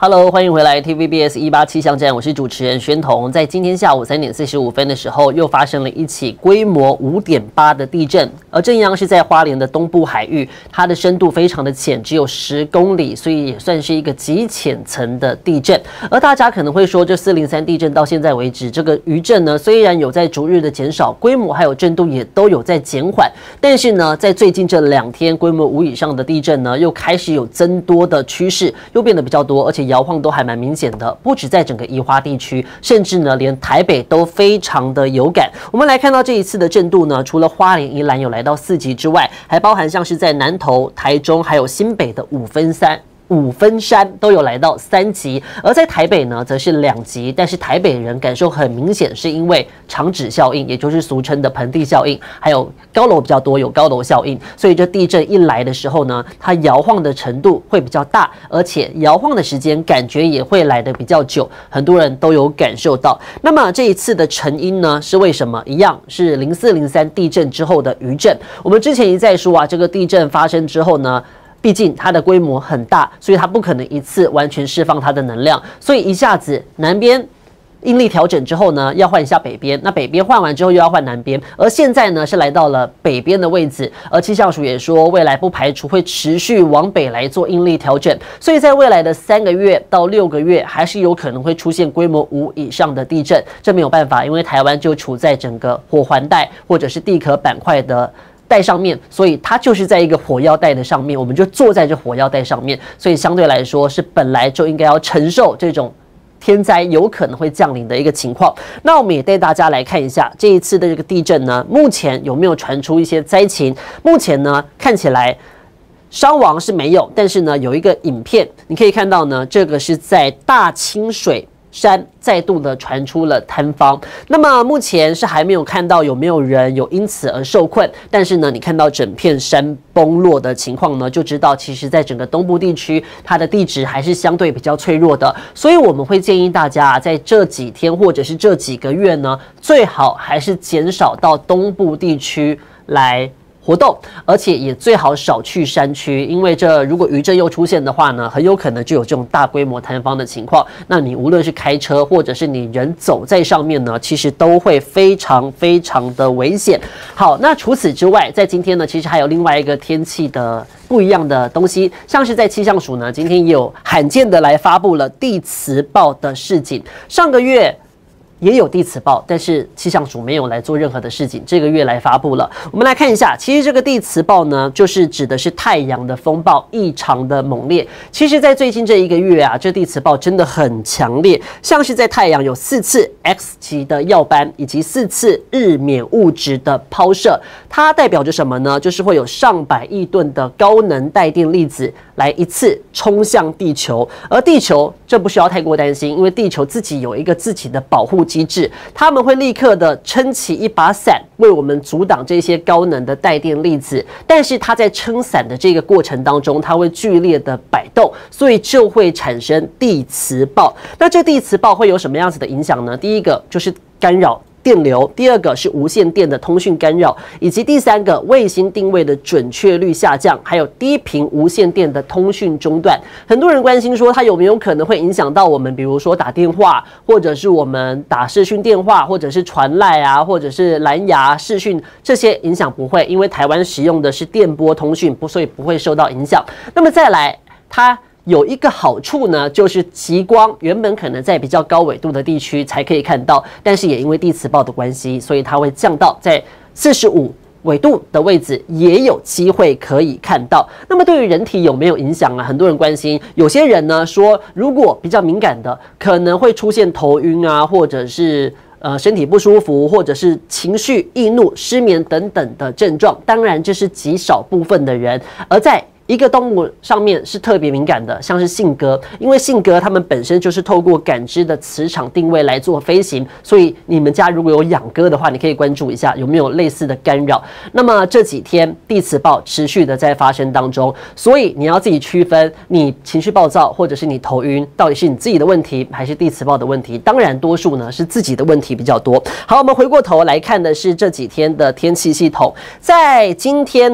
Hello， 欢迎回来 TVBS 187气象站，我是主持人宣彤。在今天下午3点45分的时候，又发生了一起规模5.8的地震，而震央是在花莲的东部海域，它的深度非常的浅，只有10公里，所以也算是一个极浅层的地震。而大家可能会说，这403地震到现在为止，这个余震呢，虽然有在逐日的减少，规模还有震度也都有在减缓，但是呢，在最近这2天，规模5以上的地震呢，又开始有增多的趋势，又变得比较多，而且摇晃都还蛮明显的，不止在整个宜花地区，甚至呢连台北都非常的有感。我们来看到这一次的震度呢，除了花莲、宜兰有来到4级之外，还包含像是在南投、台中还有新北的五分山都有来到3级，而在台北呢则是2级，但是台北人感受很明显，是因为场指效应，也就是俗称的盆地效应，还有高楼比较多，有高楼效应，所以这地震一来的时候呢，它摇晃的程度会比较大，而且摇晃的时间感觉也会来得比较久，很多人都有感受到。那么这一次的成因呢是为什么？一样是04、03地震之后的余震。我们之前一再说啊，这个地震发生之后呢，毕竟它的规模很大，所以它不可能一次完全释放它的能量，所以一下子南边应力调整之后呢，要换一下北边，那北边换完之后又要换南边，而现在呢是来到了北边的位置，而气象署也说，未来不排除会持续往北来做应力调整，所以在未来的3个月到6个月，还是有可能会出现规模5以上的地震，这没有办法，因为台湾就处在整个火环带或者是地壳板块的带上面，所以它就是在一个火药带的上面，我们就坐在这火药带上面，所以相对来说是本来就应该要承受这种天灾有可能会降临的一个情况。那我们也带大家来看一下这一次的这个地震呢，目前有没有传出一些灾情？目前呢看起来伤亡是没有，但是呢有一个影片你可以看到呢，这个是在大清水山再度的传出了坍方，那么目前是还没有看到有没有人有因此而受困，但是呢，你看到整片山崩落的情况呢，就知道其实在整个东部地区，它的地质还是相对比较脆弱的，所以我们会建议大家在这几天或者是这几个月呢，最好还是减少到东部地区来活动，而且也最好少去山区，因为这如果余震又出现的话呢，很有可能就有这种大规模坍方的情况。那你无论是开车或者是你人走在上面呢，其实都会非常非常的危险。好，那除此之外，在今天呢，其实还有另外一个天气的不一样的东西，像是在气象署呢，今天也有罕见的来发布了地磁暴的示警。上个月也有地磁暴，但是气象署没有来做任何的事情，这个月来发布了。我们来看一下，其实这个地磁暴呢，就是指的是太阳的风暴异常的猛烈。其实，在最近这1个月啊，这地磁暴真的很强烈，像是在太阳有4次 X 级的耀斑，以及4次日冕物质的抛射。它代表着什么呢？就是会有上百亿吨的高能带电粒子来一次冲向地球，而地球这不需要太过担心，因为地球自己有一个自己的保护机制，他们会立刻的撑起一把伞，为我们阻挡这些高能的带电粒子。但是它在撑伞的这个过程当中，它会剧烈的摆动，所以就会产生地磁暴。那这地磁暴会有什么样子的影响呢？第一个就是干扰电流，第2个是无线电的通讯干扰，以及第3个卫星定位的准确率下降，还有低频无线电的通讯中断。很多人关心说它有没有可能会影响到我们，比如说打电话，或者是我们打视讯电话，或者是传赖啊，或者是蓝牙视讯，这些影响不会，因为台湾使用的是电波通讯，所以不会受到影响。那么再来，它有一个好处呢，就是极光原本可能在比较高纬度的地区才可以看到，但是也因为地磁暴的关系，所以它会降到在45纬度的位置也有机会可以看到。那么对于人体有没有影响啊？很多人关心，有些人呢说，如果比较敏感的，可能会出现头晕啊，或者是身体不舒服，或者是情绪易怒、失眠等等的症状。当然，这是极少部分的人，而在一个动物上面是特别敏感的，像是信鸽，因为信鸽它们本身就是透过感知的磁场定位来做飞行，所以你们家如果有养鸽的话，你可以关注一下有没有类似的干扰。那么这几天地磁暴持续的在发生当中，所以你要自己区分你情绪暴躁或者是你头晕，到底是你自己的问题还是地磁暴的问题？当然多数呢是自己的问题比较多。好，我们回过头来看的是这几天的天气系统，在今天呢，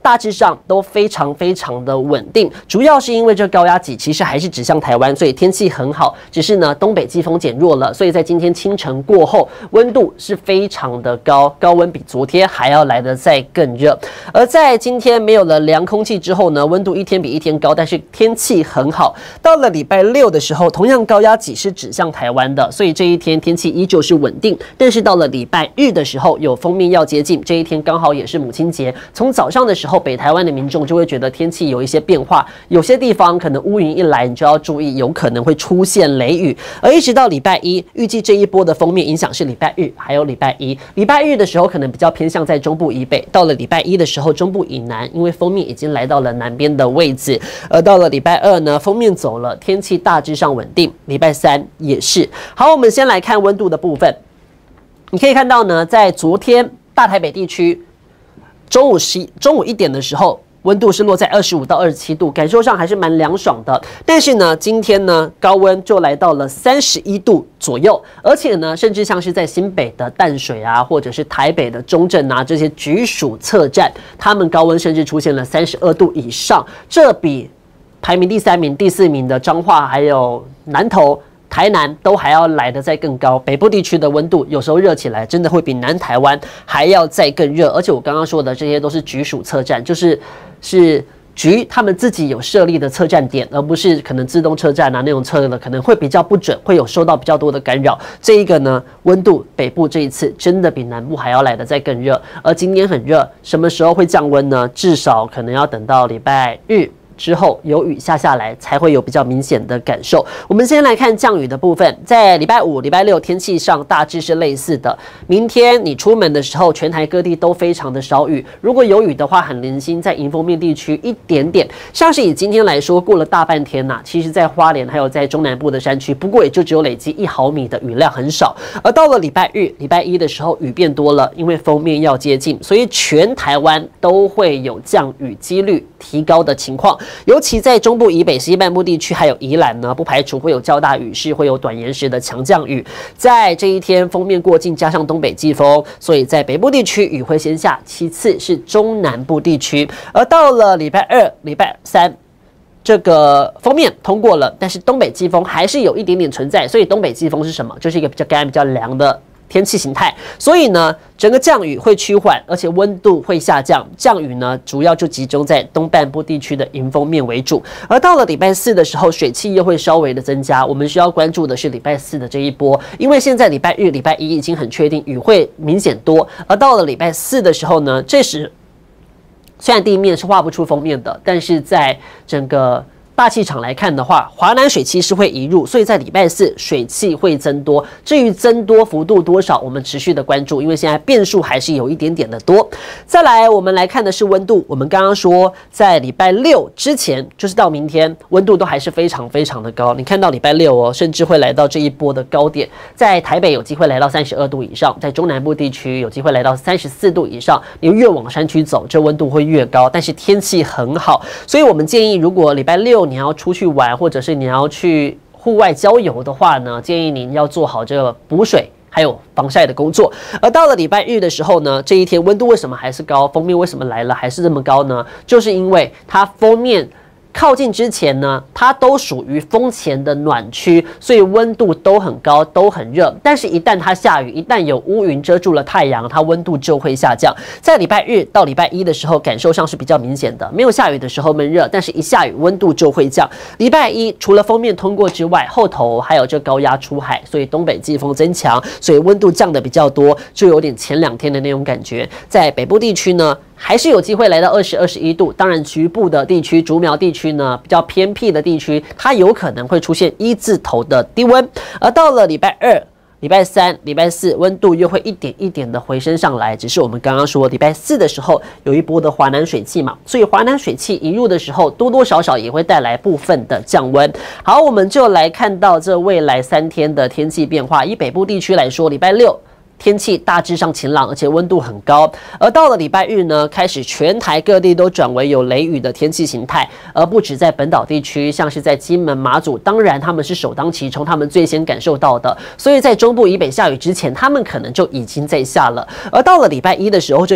大致上都非常的稳定，主要是因为这高压脊其实还是指向台湾，所以天气很好。只是呢，东北季风减弱了，所以在今天清晨过后，温度是非常的高，高温比昨天还要来得再更热。而在今天没有了凉空气之后呢，温度一天比一天高，但是天气很好。到了礼拜六的时候，同样高压脊是指向台湾的，所以这一天天气依旧是稳定。但是到了礼拜日的时候，有锋面要接近，这一天刚好也是母亲节，从早上的时候，北台湾的民众就会觉得天气有一些变化，有些地方可能乌云一来，你就要注意，有可能会出现雷雨。而一直到礼拜一，预计这一波的锋面影响是礼拜日还有礼拜一。礼拜日的时候可能比较偏向在中部以北，到了礼拜一的时候，中部以南，因为锋面已经来到了南边的位置。而到了礼拜二呢，锋面走了，天气大致上稳定。礼拜三也是。好，我们先来看温度的部分。你可以看到呢，在昨天大台北地区中午1点的时候，温度是落在25到27度，感受上还是蛮凉爽的。但是呢，今天呢，高温就来到了31度左右，而且呢，甚至像是在新北的淡水啊，或者是台北的中正啊这些局属测站，他们高温甚至出现了32度以上，这比排名第3名、第4名的彰化还有南投、台南都还要来得再更高。北部地区的温度有时候热起来真的会比南台湾还要再更热，而且我刚刚说的这些都是局属测站，是局他们自己有设立的测站点，而不是可能自动车站啊那种测的可能会比较不准，会有受到比较多的干扰。这一个呢，温度北部这一次真的比南部还要来得再更热，而今天很热，什么时候会降温呢？至少可能要等到礼拜日之后有雨下来，才会有比较明显的感受。我们先来看降雨的部分，在礼拜五、礼拜六天气上大致是类似的。明天你出门的时候，全台各地都非常的少雨，如果有雨的话，很零星，在迎风面地区一点点。像是以今天来说，过了大半天呐，其实在花莲还有在中南部的山区，不过也就只有累积1毫米的雨量，很少。而到了礼拜日、礼拜一的时候，雨变多了，因为锋面要接近，所以全台湾都会有降雨几率提高的情况。尤其在中部以北、西半部地区，还有宜兰呢，不排除会有较大雨势，会有短延时的强降雨。在这一天锋面过境，加上东北季风，所以在北部地区雨会先下，其次是中南部地区。而到了礼拜二、礼拜三，这个锋面通过了，但是东北季风还是有一点点存在。所以东北季风是什么？就是一个比较干、比较凉的天气形态，所以呢，整个降雨会趋缓，而且温度会下降。降雨呢，主要就集中在东半部地区的迎风面为主。而到了礼拜四的时候，水汽又会稍微的增加。我们需要关注的是礼拜四的这一波，因为现在礼拜日、礼拜一已经很确定雨会明显多，而到了礼拜四的时候呢，这时虽然地面是画不出锋面的，但是在整个大气场来看的话，华南水汽是会移入，所以在礼拜四水汽会增多。至于增多幅度多少，我们持续的关注，因为现在变数还是有一点点的多。再来，我们来看的是温度。我们刚刚说，在礼拜六之前，就是到明天，温度都还是非常的高。你看到礼拜六哦，甚至会来到这一波的高点，在台北有机会来到32度以上，在中南部地区有机会来到34度以上。你越往山区走，这温度会越高，但是天气很好，所以我们建议，如果礼拜六你要出去玩，或者是你要去户外郊游的话呢，建议您要做好这个补水还有防晒的工作。而到了礼拜日的时候呢，这一天温度为什么还是高？锋面为什么来了还是这么高呢？就是因为它锋面靠近之前呢，它都属于风前的暖区，所以温度都很高，都很热。但是，一旦它下雨，一旦有乌云遮住了太阳，它温度就会下降。在礼拜日到礼拜一的时候，感受上是比较明显的。没有下雨的时候闷热，但是一下雨温度就会降。礼拜一除了锋面通过之外，后头还有这高压出海，所以东北季风增强，所以温度降的比较多，就有点前2天的那种感觉。在北部地区呢，还是有机会来到20、21度。当然，局部的地区、竹苗地区呢，比较偏僻的地区，它有可能会出现1字头的低温。而到了礼拜二、礼拜三、礼拜四，温度又会一点一点的回升上来。只是我们刚刚说，礼拜四的时候有一波的华南水汽嘛，所以华南水汽移入的时候，多多少少也会带来部分的降温。好，我们就来看到这未来3天的天气变化。以北部地区来说，礼拜六天气大致上晴朗，而且温度很高。而到了礼拜日呢，开始全台各地都转为有雷雨的天气形态，而不止在本岛地区，像是在金门、马祖，当然他们是首当其冲，他们最先感受到的。所以在中部以北下雨之前，他们可能就已经在下了。而到了礼拜一的时候，这雨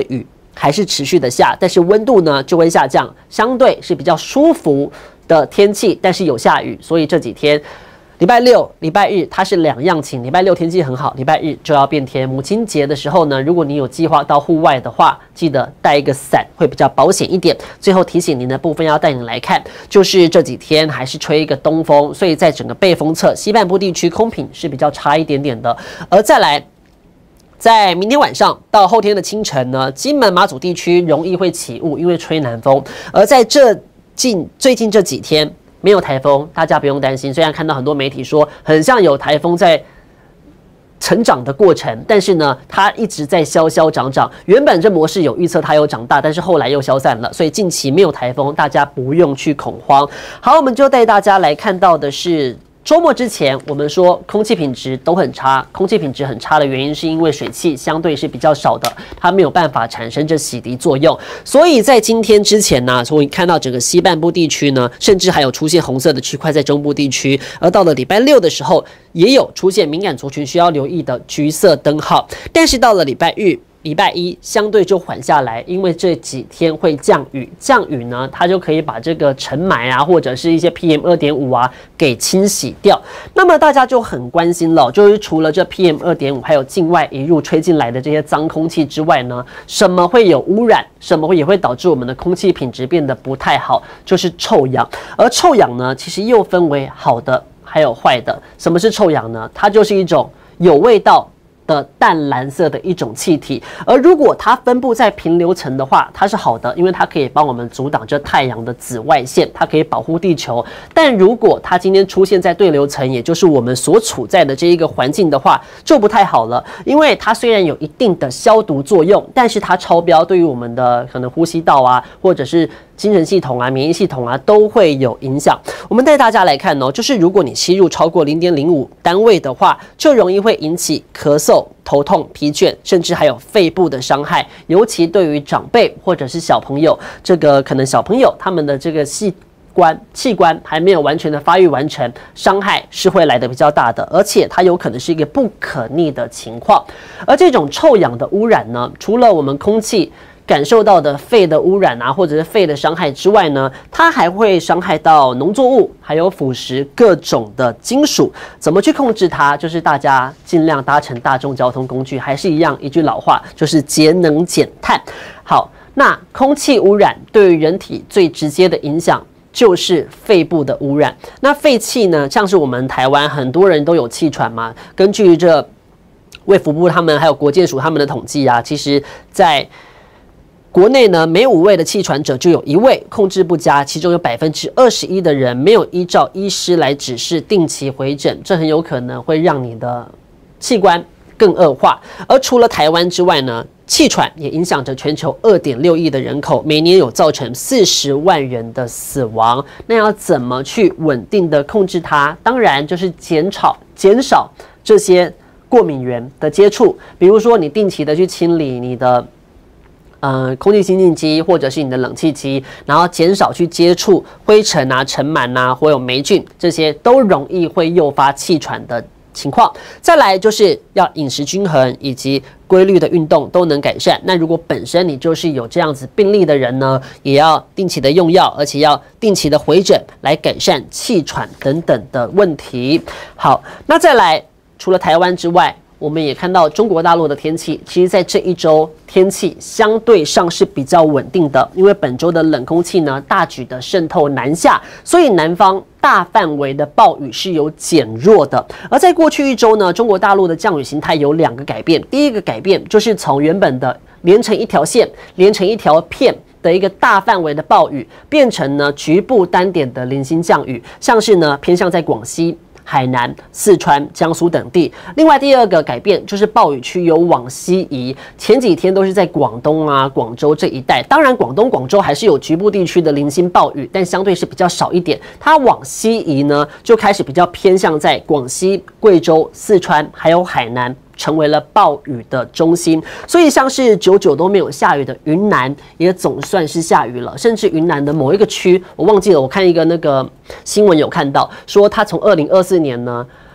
还是持续的下，但是温度呢就会下降，相对是比较舒服的天气，但是有下雨，所以这几天礼拜六、礼拜日它是两样晴，礼拜六天气很好，礼拜日就要变天。母亲节的时候呢，如果你有计划到户外的话，记得带一个伞会比较保险一点。最后提醒您的部分要带你来看，就是这几天还是吹一个东风，所以在整个背风侧西半部地区空品是比较差一点点的。而再来，在明天晚上到后天的清晨呢，金门马祖地区容易会起雾，因为吹南风。而在最近这几天没有台风，大家不用担心。虽然看到很多媒体说很像有台风在成长的过程，但是呢，它一直在消消长长。原本这模式有预测它有长大，但是后来又消散了，所以近期没有台风，大家不用去恐慌。好，我们就带大家来看到的是。周末之前，我们说空气品质都很差。空气品质很差的原因是因为水汽相对是比较少的，它没有办法产生这洗涤作用。所以在今天之前呢，从看到整个西半部地区呢，甚至还有出现红色的区块在中部地区。而到了礼拜六的时候，也有出现敏感族群需要留意的橘色灯号。但是到了礼拜日。礼拜一相对就缓下来，因为这几天会降雨，降雨呢，它就可以把这个尘霾啊，或者是一些 PM2.5 啊给清洗掉。那么大家就很关心了，就是除了这 PM2.5 还有境外一路吹进来的这些脏空气之外呢，什么会有污染，什么也会导致我们的空气品质变得不太好，就是臭氧。而臭氧呢，其实又分为好的还有坏的。什么是臭氧呢？它就是一种有味道的淡蓝色的一种气体，而如果它分布在平流层的话，它是好的，因为它可以帮我们阻挡这太阳的紫外线，它可以保护地球。但如果它今天出现在对流层，也就是我们所处在的这一个环境的话，就不太好了，因为它虽然有一定的消毒作用，但是它超标，对于我们的可能呼吸道啊，或者是精神系统啊、免疫系统啊都会有影响。我们带大家来看哦，就是如果你吸入超过 0.05 单位的话，就容易会引起咳嗽、头痛、疲倦，甚至还有肺部的伤害。尤其对于长辈或者是小朋友，这个可能小朋友他们的这个器官还没有完全的发育完成，伤害是会来的比较大的，而且它有可能是一个不可逆的情况。而这种臭氧的污染呢，除了我们空气感受到的肺的污染啊，或者是肺的伤害之外呢，它还会伤害到农作物，还有腐蚀各种的金属。怎么去控制它？就是大家尽量搭乘大众交通工具，还是一样一句老话，就是节能减碳。好，那空气污染对于人体最直接的影响就是肺部的污染。那废气呢，像是我们台湾很多人都有气喘嘛，根据这卫福部他们还有国健署他们的统计啊，其实在国内呢，每5位的气喘者就有1位控制不佳，其中有21%的人没有依照医师来指示定期回诊，这很有可能会让你的器官更恶化。而除了台湾之外呢，气喘也影响着全球2.6亿的人口，每年有造成40万人的死亡。那要怎么去稳定的控制它？当然就是减少这些过敏源的接触，比如说你定期的去清理你的空气清净机或者是你的冷气机，然后减少去接触灰尘啊、尘螨啊，或有霉菌，这些都容易会诱发气喘的情况。再来就是要饮食均衡以及规律的运动都能改善。那如果本身你就是有这样子病例的人呢，也要定期的用药，而且要定期的回诊来改善气喘等等的问题。好，那再来除了台湾之外，我们也看到中国大陆的天气，其实在这一周天气相对上是比较稳定的，因为本周的冷空气呢大举的渗透南下，所以南方大范围的暴雨是有减弱的。而在过去一周呢，中国大陆的降雨形态有2个改变。第一个改变就是从原本的连成一条线、连成一条片的一个大范围的暴雨，变成呢局部单点的零星降雨，像是呢偏向在广西、海南、四川、江苏等地。另外第2个改变就是暴雨区有往西移，前几天都是在广东啊、广州这一带。当然广东、广州还是有局部地区的零星暴雨，但相对是比较少一点。它往西移呢，就开始比较偏向在广西、贵州、四川还有海南，成为了暴雨的中心。所以像是久久都没有下雨的云南也总算是下雨了，甚至云南的某一个区我忘记了，我看一个那个新闻有看到说，它从2024年呢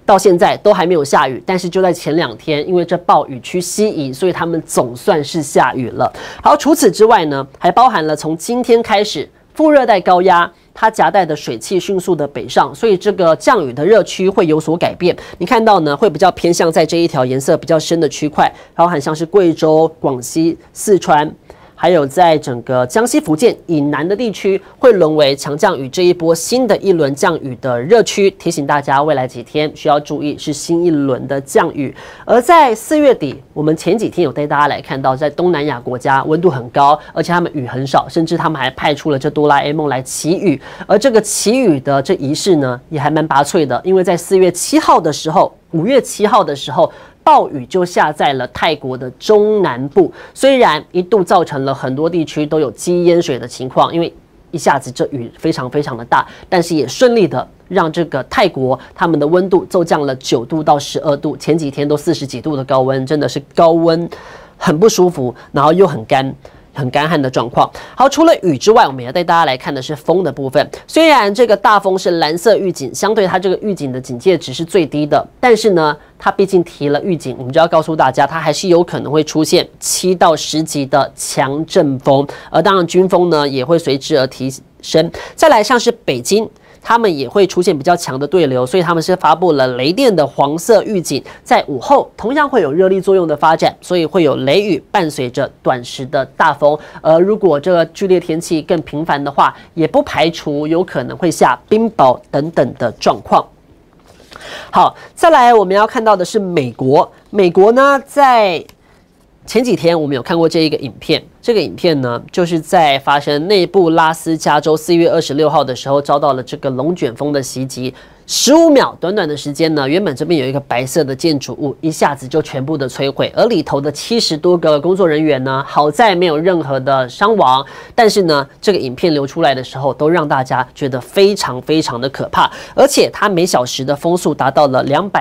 到现在都还没有下雨，但是就在前2天，因为这暴雨区西移，所以他们总算是下雨了。好，除此之外呢，还包含了从今天开始，副热带高压它夹带的水汽迅速的北上，所以这个降雨的热区会有所改变。你看到呢，会比较偏向在这一条颜色比较深的区块，包含像是贵州、广西、四川。还有在整个江西、福建以南的地区，会沦为强降雨这一波新的一轮降雨的热区。提醒大家，未来几天需要注意是新一轮的降雨。而在4月底，我们前几天有带大家来看到，在东南亚国家温度很高，而且他们雨很少，甚至他们还派出了这哆啦 A 梦来祈雨。而这个祈雨的这仪式呢，也还蛮拔萃的，因为在4月7号的时候，5月7号的时候。暴雨就下在了泰国的中南部，虽然一度造成了很多地区都有积淹水的情况，因为一下子这雨非常非常的大，但是也顺利的让这个泰国他们的温度骤降了9度到12度，前几天都40几度的高温，真的是高温很不舒服，然后又很干旱的状况。好，除了雨之外，我们也要带大家来看的是风的部分。虽然这个大风是蓝色预警，相对它这个预警的警戒值是最低的，但是呢，它毕竟提了预警，我们就要告诉大家，它还是有可能会出现7到10级的强阵风，而当然军风呢也会随之而提升。再来像是北京。他们也会出现比较强的对流，所以他们是发布了雷电的黄色预警，在午后同样会有热力作用的发展，所以会有雷雨伴随着短时的大风。而如果这个剧烈天气更频繁的话，也不排除有可能会下冰雹等等的状况。好，再来我们要看到的是美国。美国呢，在前几天我们有看过这一个影片，这个影片呢，就是在发生内布拉斯加州4月26号的时候，遭到了这个龙卷风的袭击。15秒短短的时间呢，原本这边有一个白色的建筑物，一下子就全部的摧毁，而里头的70多个工作人员呢，好在没有任何的伤亡，但是呢，这个影片流出来的时候，都让大家觉得非常非常的可怕，而且它每小时的风速达到了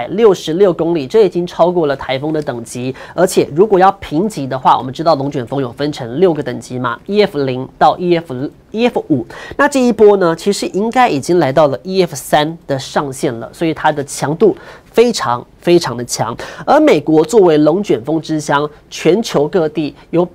266公里，这已经超过了台风的等级，而且如果要评级的话，我们知道龙卷风有分成6个等级嘛 ，EF0 到 EF5，那这一波呢，其实应该已经来到了 EF3 的上限了，所以它的强度非常非常的强。而美国作为龙卷风之乡，全球各地有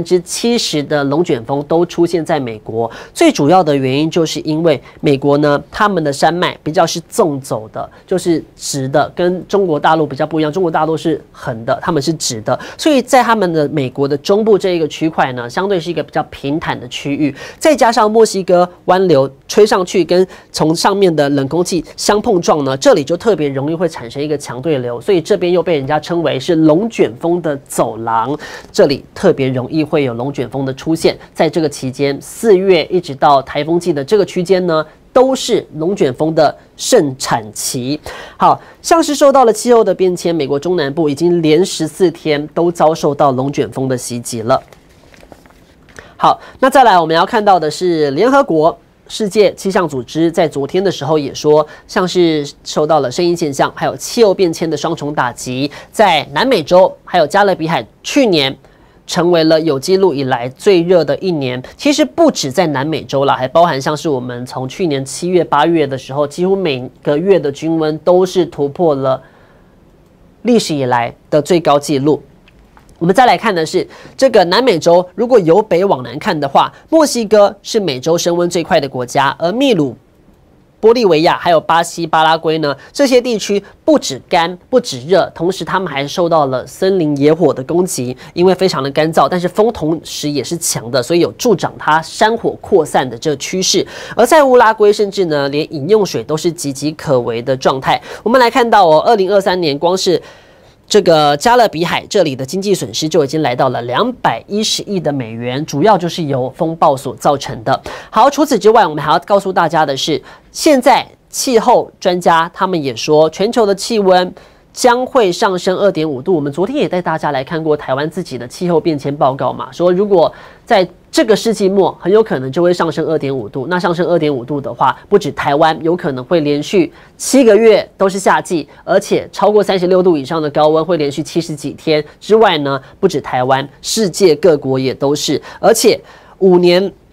70%的龙卷风都出现在美国。最主要的原因就是因为美国呢，他们的山脉比较是纵走的，就是直的，跟中国大陆比较不一样。中国大陆是横的，他们是直的，所以在他们的美国的中部这一个区块呢，相对是一个比较平坦的区域。再加上墨西哥湾流吹上去，跟从上面的冷空气相碰撞呢，这里就特别容易会产生一个强对流，所以这边又被人家称为是龙卷风的走廊，这里特别容易会有龙卷风的出现。在这个期间，4月一直到台风季的这个区间呢，都是龙卷风的盛产期。好，像是受到了气候的变迁，美国中南部已经连14天都遭受到龙卷风的袭击了。好，那再来我们要看到的是联合国世界气象组织在昨天的时候也说，像是受到了声音现象还有气候变迁的双重打击，在南美洲还有加勒比海去年成为了有记录以来最热的一年。其实不止在南美洲啦，还包含像是我们从去年7月8月的时候，几乎每个月的均温都是突破了历史以来的最高纪录。我们再来看的是这个南美洲，如果由北往南看的话，墨西哥是美洲升温最快的国家，而秘鲁、玻利维亚还有巴西、巴拉圭呢，这些地区不止干不止热，同时他们还受到了森林野火的攻击，因为非常的干燥，但是风同时也是强的，所以有助长它山火扩散的这个趋势。而在乌拉圭，甚至呢连饮用水都是岌岌可危的状态。我们来看到哦，2023年光是这个加勒比海这里的经济损失就已经来到了210亿的美元，主要就是由风暴所造成的。好，除此之外，我们还要告诉大家的是，现在气候专家他们也说，全球的气温将会上升2.5度。我们昨天也带大家来看过台湾自己的气候变迁报告嘛，说如果在这个世纪末很有可能就会上升2.5度，那上升2.5度的话，不止台湾有可能会连续7个月都是夏季，而且超过36度以上的高温会连续70几天之外呢，不止台湾，世界各国也都是，而且5年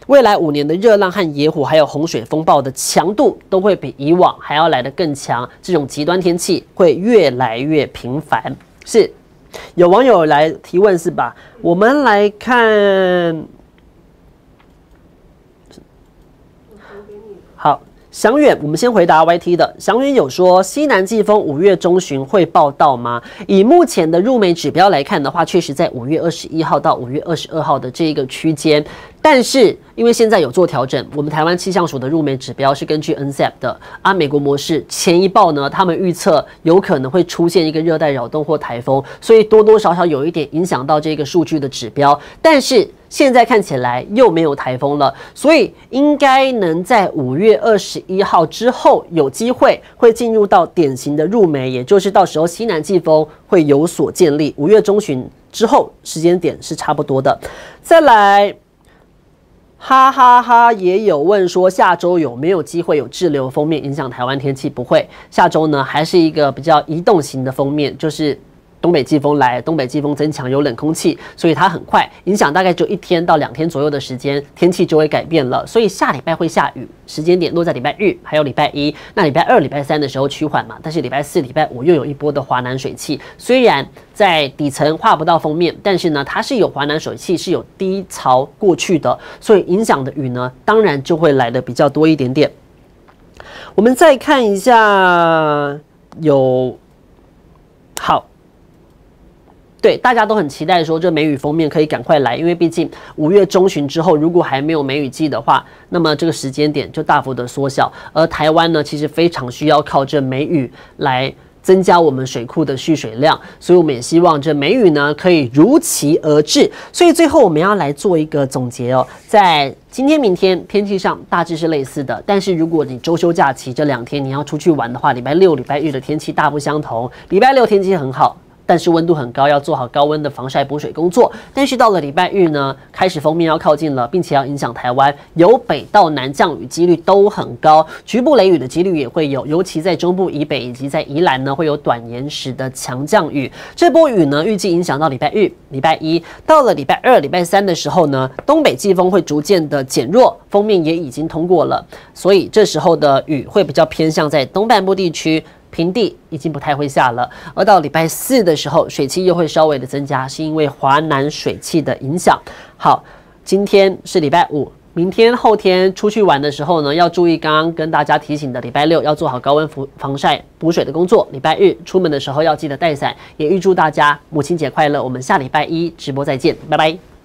未来5年的热浪和野火，还有洪水风暴的强度都会比以往还要来得更强，这种极端天气会越来越频繁。是，有网友来提问是吧？我们来看，好。祥远，我们先回答 YT 的。祥远有说，西南季风5月中旬会报到吗？以目前的入梅指标来看的话，确实在5月21号到5月22号的这一个区间。但是因为现在有做调整，我们台湾气象署的入梅指标是根据 NCAP 的美国模式前一报呢，他们预测有可能会出现一个热带扰动或台风，所以多多少少有一点影响到这个数据的指标。但是现在看起来又没有台风了，所以应该能在5月21号之后有机会会进入到典型的入梅，也就是到时候西南季风会有所建立。5月中旬之后时间点是差不多的。再来。哈哈哈，也有问说下周有没有机会有滞留锋面影响台湾天气？不会，下周呢还是一个比较移动型的锋面，就是东北季风来，东北季风增强，有冷空气，所以它很快影响，大概就1天到2天左右的时间，天气就会改变了。所以下礼拜会下雨，时间点落在礼拜日，还有礼拜1。那礼拜2、礼拜3的时候趋缓嘛，但是礼拜4、礼拜5又有一波的华南水汽，虽然在底层画不到锋面，但是呢，它是有华南水汽，是有低潮过去的，所以影响的雨呢，当然就会来的比较多一点点。我们再看一下，好。对，大家都很期待说这梅雨锋面可以赶快来，因为毕竟5月中旬之后，如果还没有梅雨季的话，那么这个时间点就大幅的缩小。而台湾呢，其实非常需要靠这梅雨来增加我们水库的蓄水量，所以我们也希望这梅雨呢可以如期而至。所以最后我们要来做一个总结哦，在今天、明天天气上大致是类似的，但是如果你周休假期这2天你要出去玩的话，礼拜6、礼拜日的天气大不相同。礼拜6天气很好。但是温度很高，要做好高温的防晒补水工作。但是到了礼拜日呢，开始锋面要靠近了，并且要影响台湾，由北到南降雨几率都很高，局部雷雨的几率也会有，尤其在中部以北以及在宜兰呢，会有短延时的强降雨。这波雨呢，预计影响到礼拜日、礼拜1，到了礼拜2、礼拜3的时候呢，东北季风会逐渐的减弱，锋面也已经通过了，所以这时候的雨会比较偏向在东半部地区。平地已经不太会下了，而到礼拜4的时候，水汽又会稍微的增加，是因为华南水汽的影响。好，今天是礼拜5，明天、后天出去玩的时候呢，要注意刚刚跟大家提醒的，礼拜6要做好高温防晒补水的工作，礼拜日出门的时候要记得带伞。也预祝大家母亲节快乐，我们下礼拜1直播再见，拜拜。